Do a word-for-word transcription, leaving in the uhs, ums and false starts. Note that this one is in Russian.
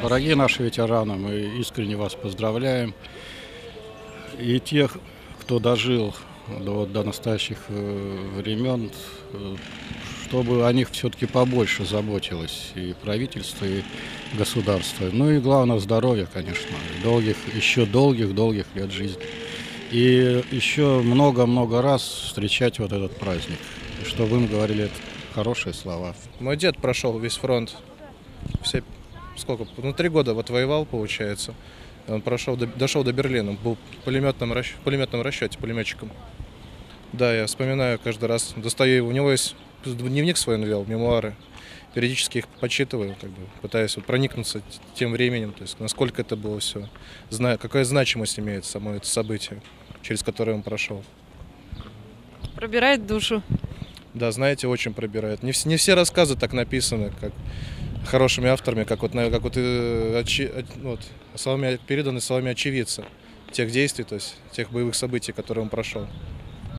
Дорогие наши ветераны, мы искренне вас поздравляем. И тех, кто дожил до, до настоящих э, времен, э, чтобы о них все-таки побольше заботилось и правительство, и государство. Ну и главное здоровье, конечно, долгих, еще долгих-долгих лет жизни. И еще много-много раз встречать вот этот праздник. И чтобы им говорили это хорошие слова. Мой дед прошел весь фронт. Все, сколько? Ну, три года вот воевал, получается. Он прошел, дошел до Берлина, был в пулеметном, расч... пулеметном расчете, пулеметчиком. Да, я вспоминаю каждый раз, достаю его. У него есть дневник свой, он вел, мемуары. Периодически их почитываю, как бы, пытаясь вот проникнуться тем временем, то есть насколько это было все, знаю, какая значимость имеет само это событие, через которое он прошел. Пробирает душу. Да, знаете, очень пробирает. Не, вс- не все рассказы так написаны, как хорошими авторами, как вот, на- как вот, э, очи- э, вот словами, переданы словами очевидца тех действий, то есть тех боевых событий, которые он прошел.